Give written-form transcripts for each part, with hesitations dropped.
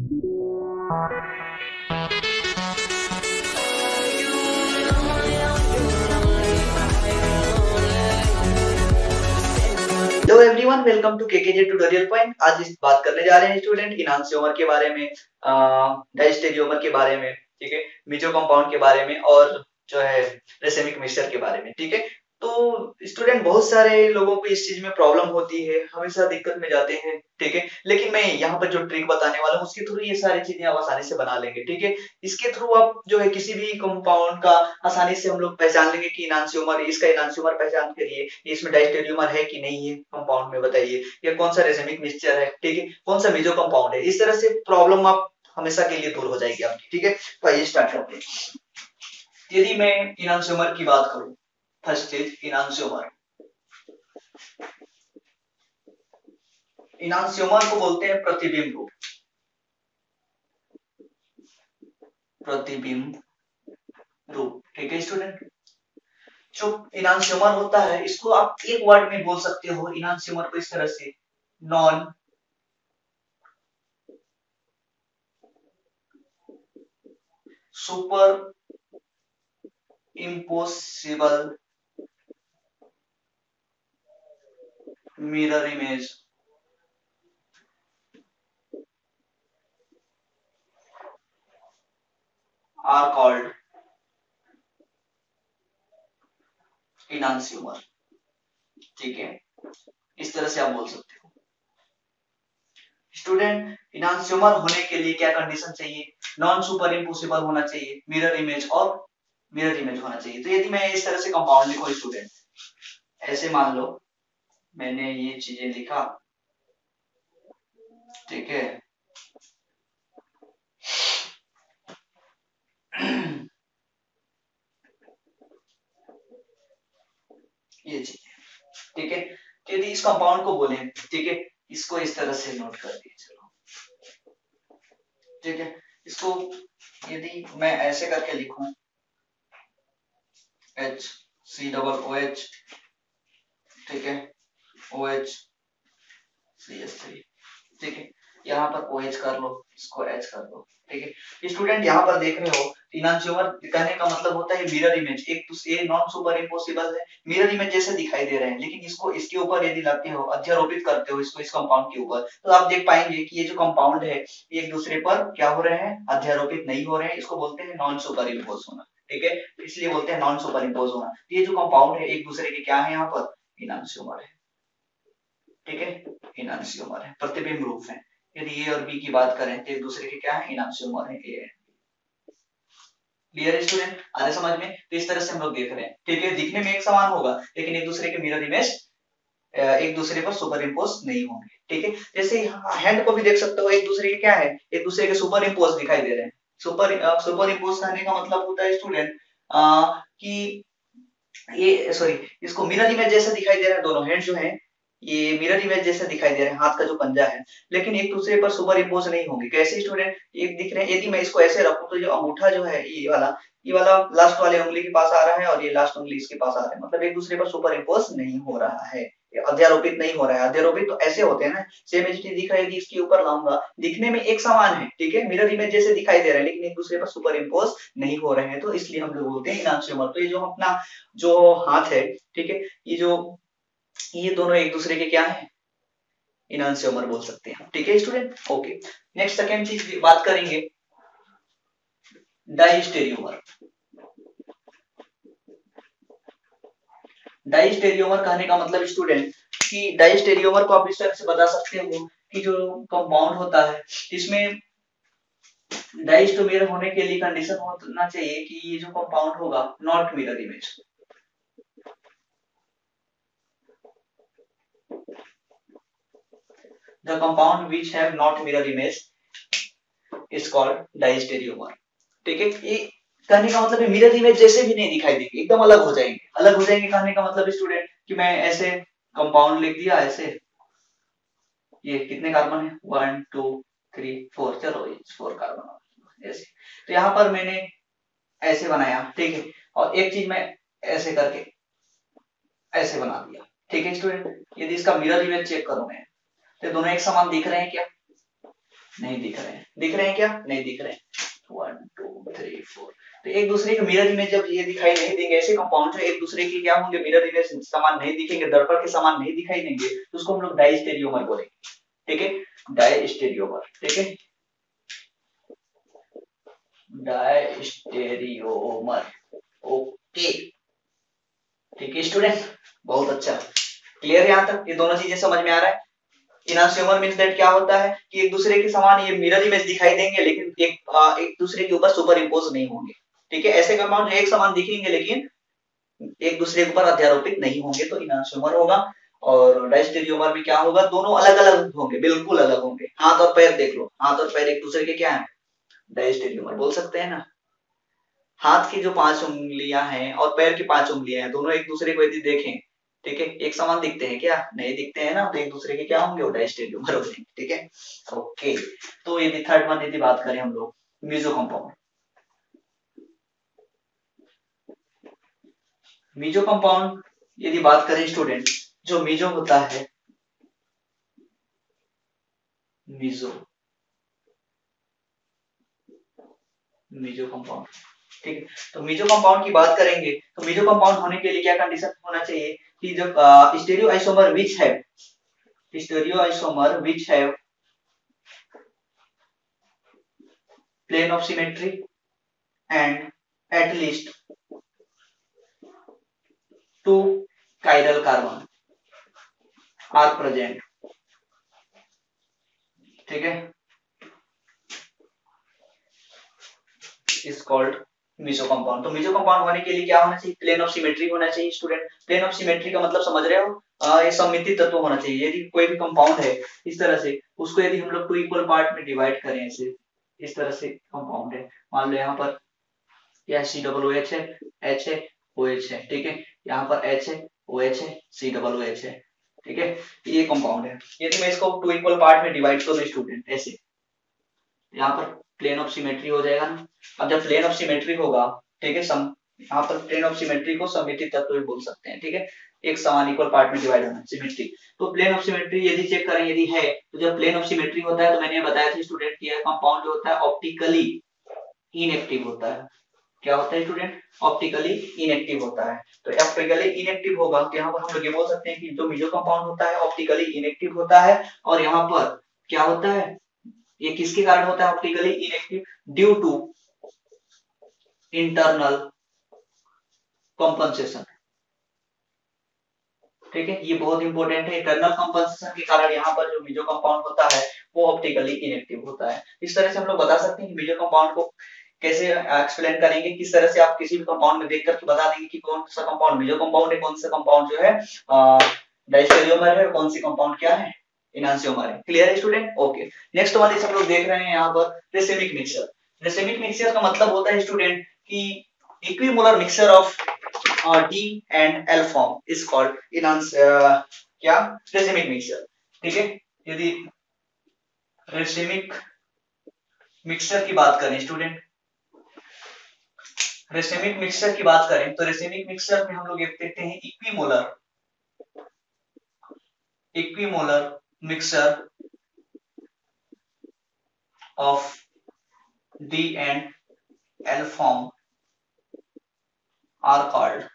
Hello everyone, welcome to KKJ tutorial point. आज इस बात करने जा रहे हैं स्टूडेंट इनांसियोमर के बारे में, डाइस्टेरियोमर के बारे में, ठीक है, मीजो कंपाउंड के बारे में और जो है रेसेमिक मिक्सचर के बारे में, ठीक है। तो स्टूडेंट, बहुत सारे लोगों को इस चीज में प्रॉब्लम होती है, हमेशा दिक्कत में जाते हैं, ठीक है। लेकिन मैं यहाँ पर जो ट्रिक बताने वाला हूँ उसके थ्रू ये सारी चीजें आप आसानी से बना लेंगे, ठीक है। इसके थ्रू आप जो है किसी भी कंपाउंड का आसानी से हम लोग पहचान लेंगे कि इनांसियोमर, इसका इनांसियोमर पहचान करिए, इसमें डाइस्टेरियोमर है कि नहीं है कंपाउंड में, बताइए, या कौन सा रेसेमिक मिक्सचर है, ठीक है, कौन सा मेजो कंपाउंड है। इस तरह से प्रॉब्लम आप हमेशा के लिए दूर हो जाएगी आपकी, ठीक है। तो आइए स्टार्ट करते हैं। यदि मैं इनांसियोमर की बात करूं, फर्स्ट स्टेज इनांसियोमर। इनांसियोमर को बोलते हैं प्रतिबिंब रूप, प्रतिबिंब रूप, ठीक है स्टूडेंट। जो इनांसियोमर होता है इसको आप एक वर्ड में बोल सकते हो, इनांसियोमर को इस तरह से, non superimposable mirror image are called enantiomer, ठीक है। इस तरह से आप बोल सकते हो। स्टूडेंट, इनांसियोमर होने के लिए क्या कंडीशन चाहिए? नॉन सुपर इम्पोसिबल होना चाहिए, मिरर इमेज और मिरर इमेज होना चाहिए। तो यदि मैं इस तरह से कंपाउंड लिखो स्टूडेंट, ऐसे मान लो मैंने ये चीजें लिखा, ठीक है। ये चीजें, ठीक है। तो यदि इस कंपाउंड को बोले, ठीक है, इसको इस तरह से नोट कर दिए, चलो, ठीक है। इसको यदि मैं ऐसे करके लिखूं, H C double O H, ठीक है, O H C S three, ठीक है। यहाँ पर ओ एच कर लो, इसको एच कर दो, ठीक है। स्टूडेंट, यहाँ पर देख रहे हो इनांसियोमर कहने का मतलब होता है मिरर इमेज। एक तो ये नॉन सुपर इम्पोसिबल है, मिरर इमेज जैसे दिखाई दे रहे हैं, लेकिन इसको इसके ऊपर यदि लाते हो, अध्यारोपित करते हो इसको इस कंपाउंड के ऊपर, तो आप देख पाएंगे कि ये जो कंपाउंड है ये एक दूसरे पर क्या हो रहे हैं, अध्यारोपित नहीं हो रहे हैं। इसको बोलते हैं नॉन सुपर इम्पोज होना, ठीक है। इसलिए बोलते हैं नॉन सुपर इम्पोज होना। ये जो कंपाउंड है एक दूसरे के क्या है, यहाँ पर इनांसियोमर है, ठीक है, इनांसियोमर है, प्रतिबिंब रूप है। यदि ए और बी की बात करें तो एक दूसरे के क्या है, इनांसियोमर है, ए है। क्लियर स्टूडेंट, आगे समझ में? तो इस तरह से हम लोग देख रहे हैं, ठीक है। दिखने में एक समान होगा लेकिन एक दूसरे के मिरर इमेज एक दूसरे पर सुपर इम्पोज नहीं होंगे, ठीक है। जैसे हैंड को भी देख सकते हो, एक दूसरे के क्या है, एक दूसरे के सुपर इम्पोज दिखाई दे रहे हैं। सुपर इम्पोज करने का मतलब होता है स्टूडेंट कि ये सॉरी, इसको मिरर इमेज जैसा दिखाई दे रहा है, दोनों हैंड जो है ये मिरर इमेज जैसा दिखाई दे रहा है, हाथ का जो पंजा है, लेकिन एक दूसरे पर सुपर इम्पोज नहीं होंगे। कैसे स्टूडेंट? एक दिख रहे हैं, यदि मैं इसको ऐसे रखूं तो जो अंगूठा जो है ये वाला लास्ट वाले उंगली के पास आ रहा है और ये लास्ट उंगली इसके पास आ रहा है, मतलब एक दूसरे पर सुपर इम्पोज नहीं हो रहा है, अध्यारोपित नहीं हो रहा है। अध्यारोपित तो ऐसे होते हैं ना, सेम एज दिख रहा है, यदि इसके ऊपर लाऊंगा दिखने में एक समान है, ठीक है, मिरर इमेज जैसे दिखाई दे रहा है, लेकिन एक दूसरे पर सुपर इम्पोज नहीं हो रहे हैं, तो इसलिए हम लोग बोलते हैं इनांसियोमर। तो ये जो अपना जो हाथ है, ठीक है, ये दोनों एक दूसरे के क्या है, इनांसियोमर बोल सकते हैं, ठीक है स्टूडेंट। ओके, नेक्स्ट सेकेंड चीज बात करेंगे, डाइस्टेरियोमर। डाइस्टेरियोमर कहने का मतलब स्टूडेंट कि डाइस्टेरियोमर को आप इस तरह से बता सकते हो कि जो कंपाउंड होता है इसमें डाइस्टोमियर होने के लिए कंडीशन होना चाहिए कि ये जो कंपाउंड होगा not mirror image. The compound which have not mirror image is called diastereomer, ठीक है। ये कहने का मतलब है मिरर इमेज जैसे भी नहीं दिखाई देंगे, एकदम अलग हो जाएंगे। अलग हो जाएंगे कहने का मतलब स्टूडेंट कि मैं ऐसे कंपाउंड लिख दिया ऐसे, ये कितने कार्बन है, 1 2 3 4, चलो ये 4 कार्बन ऐसे। तो यहाँ पर मैंने ऐसे बनाया, ठीक है, और एक चीज मैं ऐसे करके ऐसे बना दिया, ठीक है स्टूडेंट। यदि इसका मिरर इमेज चेक करूं मैं, तो दोनों एक समान दिख रहे हैं क्या? नहीं दिख रहे हैं, दिख रहे हैं क्या? नहीं दिख रहे हैं। 1 2 3 4। तो एक दूसरे के मिरर इमेज जब ये दिखाई नहीं देंगे, ऐसे कंपाउंड जो एक दूसरे की क्या होंगे, मिरर इमेज समान नहीं दिखेंगे, दर्पण के समान नहीं दिखाई देंगे, तो उसको हम लोग डाइस्टेरियोमर बोलेंगे। ठीक है, डाइस्टेरियोमर। ठीक है, डाइस्टेरियोमर। ओके, ठीक है स्टूडेंट, बहुत अच्छा, क्लियर है यहाँ तक? ये दोनों चीजें समझ में आ रहा है? इनांशियोमर मींस दैट क्या होता है कि एक दूसरे के समान ये मिरर इमेज दिखाई देंगे, लेकिन एक दूसरे के ऊपर सुपर इम्पोज नहीं होंगे। ठीक है, ऐसे कंपाउंड जो एक समान दिखेंगे लेकिन एक दूसरे के ऊपर अध्यारोपित नहीं होंगे, तो इनांशियोमर होगा। और डायस्टेरियोमर में क्या होगा, दोनों अलग अलग होंगे, बिल्कुल अलग होंगे। हाथ और पैर देख लो, हाथ और पैर एक दूसरे के क्या है, डायस्टेरियोमर बोल सकते हैं ना। हाथ की जो 5 उंगलियां हैं और पैर की 5 उंगलियां हैं, दोनों एक दूसरे को यदि देखें, ठीक है, एक समान दिखते हैं क्या? नहीं दिखते हैं ना, तो एक दूसरे के क्या होंगे, वो डायस्टेरियोमर हो जाएंगे। ठीक है, ओके। तो यदि थर्ड वन यदि बात करें हम लोग, मीजो कंपाउंड। मीजो कंपाउंड यदि बात करें स्टूडेंट, जो मीजो होता है, मीजो मीजो कंपाउंड। ठीक है, तो मीजो कंपाउंड की बात करेंगे, तो मीजो कंपाउंड होने के लिए क्या कंडीशन होना चाहिए कि जब स्टीरियो आइसोमर विच है, स्टीरियो आइसोमर विच है plane of symmetry and at least 2 chiral carbon are present। ठीक है, इज कॉल्ड मीजो कंपाउंड। तो मीजो कंपाउंड होने के लिए क्या होना चाहिए, प्लेन ऑफ सिमेट्री होना चाहिए स्टूडेंट। प्लेन ऑफ सिमेट्री का मतलब समझ रहे हो, ये सममिति तत्व होना चाहिए। यदि कोई भी कंपाउंड है इस तरह से, उसको यदि हम लोग 2 इक्वल पार्ट में डिवाइड करें, ऐसे इस तरह से कंपाउंड है, मान लो यहाँ पर यह COOH है, H है, OH है। ठीक है, यहाँ पर H है, OH है, COOH है। ठीक है, ये कंपाउंड है। यदि मैं इसको 2 इक्वल पार्ट में डिवाइड करूं स्टूडेंट, ऐसे यहाँ पर प्लेन ऑफ सिमेट्री हो जाएगा ना। अब जब प्लेन ऑफ सिमेट्री होगा, ठीक है, सम यहाँ पर प्लेन ऑफ सिमेट्री को सममिति तत्व भी बोल सकते हैं। ठीक है, एक समान इक्वल पार्ट में डिवाइड होना सिमेट्री। तो प्लेन ऑफ सिमेट्री यदि चेक करें, यदि है, तो जब प्लेन ऑफ सिमेट्री होता है, तो मैंने बताया था स्टूडेंट कि कंपाउंड जो होता है ऑप्टिकली इनएक्टिव होता है। क्या होता है स्टूडेंट, ऑप्टिकली इनएक्टिव होता है। तो ऑप्टिकली इनएक्टिव होगा, तो यहाँ पर हम लोग ये बोल सकते हैं कि जो मीजो कंपाउंड होता है ऑप्टिकली इनएक्टिव होता है। और यहाँ पर क्या होता है, ये किसके कारण होता है optically inactive, due to internal compensation. ठीक है, ये बहुत इंपॉर्टेंट है। इंटरनल कॉम्पनसेशन के कारण यहाँ पर जो मीजो कंपाउंड होता है वो ऑप्टिकली इनएक्टिव होता है। इस तरह से हम लोग बता सकते हैं कि मीजो कंपाउंड को कैसे एक्सप्लेन करेंगे, किस तरह से आप किसी भी कंपाउंड में देख करके बता देंगे कि कौन सा कंपाउंड मीजो कंपाउंड है, कौन सा कंपाउंड जो है डायस्टेरियोमर है, और कौन सी कंपाउंड क्या है, इनांशियोमर है। क्लियर है स्टूडेंट? ओके, नेक्स्ट वाले हम लोग देख रहे हैं यहाँ पर रेसिमिक मिक्सचर। रेसिमिक मिक्सचर का मतलब होता है स्टूडेंट कि equimolar mixture of D and L form is called क्या, रेसिमिक मिक्सचर। ठीक है, यदि रेसिमिक मिक्सचर की बात करें स्टूडेंट, रेसिमिक मिक्सचर की बात करें, तो रेसिमिक मिक्सचर में हम लोग देखते हैं equimolar mixture of D and L form are called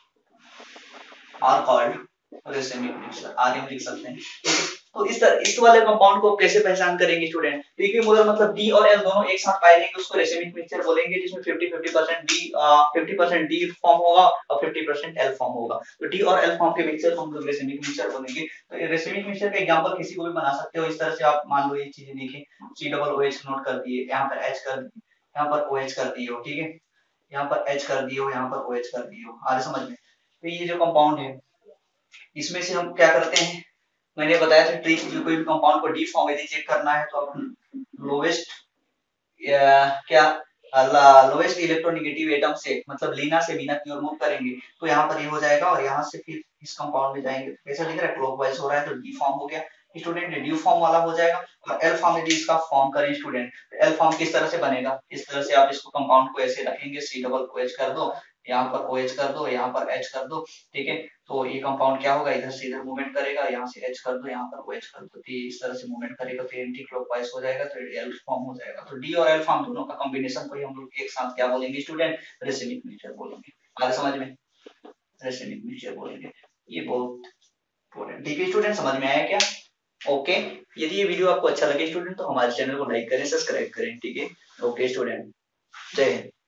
racemic mixture, R लिख सकते हैं। तो इस वाले कंपाउंड को कैसे पहचान करेंगे स्टूडेंट, तो इक्विमोलर मतलब D और L दोनों एक साथ पाए जाएंगे, उसको रेसिमिक मिक्सचर बोलेंगे, जिसमें 50-50% D 50% D फॉर्म होगा और 50% L फॉर्म होगा। तो D और L फॉर्म के मिक्सचर को हम लोग रेसिमिक मिक्सचर बोलेंगे। तो रेसिमिक मिक्सचर का एग्जांपल किसी को भी बना सकते हो इस तरह से। आप मान लो ये चीजें देखें, COOH नोट कर दिए, यहाँ पर H कर दिए, यहाँ पर OH कर दिए हो। ठीक है, यहाँ पर H कर दिए हो, यहाँ पर OH कर दिए हो, आ रहे समझ में? तो ये जो कंपाउंड है, इसमें से हम क्या करते हैं, मैंने बताया था ट्रिक, जो कोई भी कंपाउंड को डी फॉर्म यदि चेक करना है, तो आप लोवेस्ट क्या लोवेस्ट इलेक्ट्रोनेगेटिव एटम से, मतलब लीना से मीना की ओर मूव करेंगे, तो यहाँ पर ये हो जाएगा, और यहाँ से फिर इस कंपाउंड में जाएंगे, तो कैसा दिख रहा है, क्लॉकवाइज हो रहा है, तो डी फॉर्म हो गया स्टूडेंट, डी फॉर्म वाला हो जाएगा। और एल फॉर्म यदि इसका फॉर्म करें स्टूडेंट, एल फॉर्म किस तरह से बनेगा, इस तरह से आप इसको कंपाउंड को ऐसे रखेंगे, COOH कर दो, यहाँ पर OH कर दो, यहाँ पर H कर दो। ठीक है, तो ये कंपाउंड क्या होगा, इधर से इधर मूवमेंट करेगा, यहाँ से H कर दो, यहाँ पर वो H कर दो, तो इस तरह से मूवमेंट करेगा तो एंटी क्लॉकवाइज हो जाएगा, तो एल फॉर्म हो जाएगा। तो डी और एल फॉर्म दोनों का कॉम्बिनेशन को ही हम लोग एक साथ क्या बोलेंगे स्टूडेंट, रेसिमिक मिक्सचर बोलेंगे। आगे समझ में, रेसिमिक मिक्सचर बोलेंगे। ये बहुत इंपॉर्टेंट, ठीक है स्टूडेंट, समझ में आया क्या? ओके, यदि ये वीडियो आपको अच्छा लगे स्टूडेंट तो हमारे चैनल को लाइक करें, सब्सक्राइब करें, ठीक है। ओके स्टूडेंट, जय हिंद।